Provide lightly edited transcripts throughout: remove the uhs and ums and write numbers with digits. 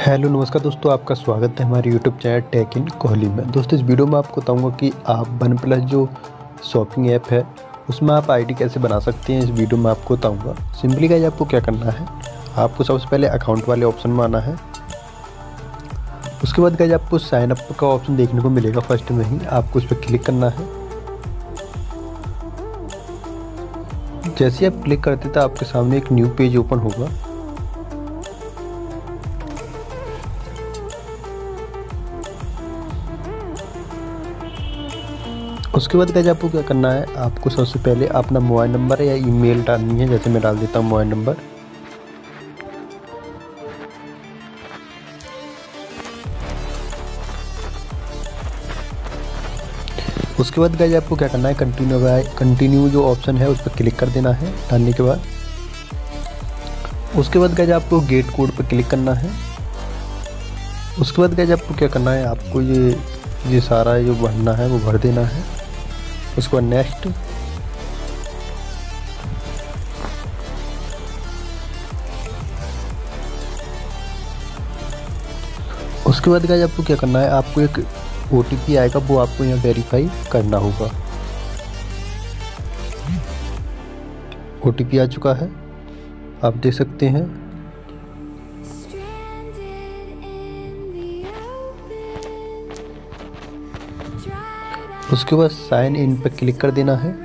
Hello नमस्कार दोस्तों, आपका स्वागत है हमारे YouTube channel tech in Kohli में। दोस्तों इस वीडियो में आपको बताऊंगा कि आप वन प्लस जो शॉपिंग ऐप है उसमें आप आईडी कैसे बना सकते हैं। इस वीडियो में आपको बताऊंगा। सिंपली गाइस आपको क्या करना है, आपको सबसे पहले अकाउंट वाले ऑप्शन में आना है। उसके बाद गाइस आपको साइन अप का ऑप्शन देखने को मिलेगा फर्स्ट में ही, आपको उस पर क्लिक करना है। जैसे ही आप क्लिक करते तो आपके सामने एक न्यू पेज ओपन होगा। उसके बाद गाइस आपको क्या करना है, आपको सबसे पहले अपना मोबाइल नंबर या ईमेल डालनी है। जैसे मैं डाल देता हूँ मोबाइल नंबर। उसके बाद गाइस आपको क्या करना है, कंटिन्यू जो ऑप्शन है उस पर क्लिक कर देना है डालने के बाद। उसके बाद गाइस आपको गेट कोड पर क्लिक करना है। उसके बाद गाइस आपको क्या करना है, आपको ये सारा जो भरना है वो भर देना है। उसके बाद नेक्स्ट। उसके बाद गाइस आपको क्या करना है, आपको एक OTP आएगा, वो आपको यहाँ वेरीफाई करना होगा। OTP आ चुका है, आप देख सकते हैं। उसके बाद साइन इन पर क्लिक कर देना है।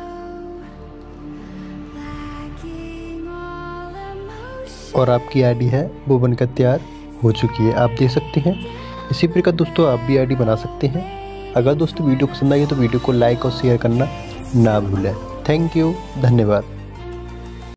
और आपकी आईडी है वो बनकर तैयार हो चुकी है, आप देख सकते हैं। इसी प्रकार दोस्तों आप भी आईडी बना सकते हैं। अगर दोस्तों वीडियो पसंद आई तो वीडियो को लाइक और शेयर करना ना भूलें। थैंक यू, धन्यवाद।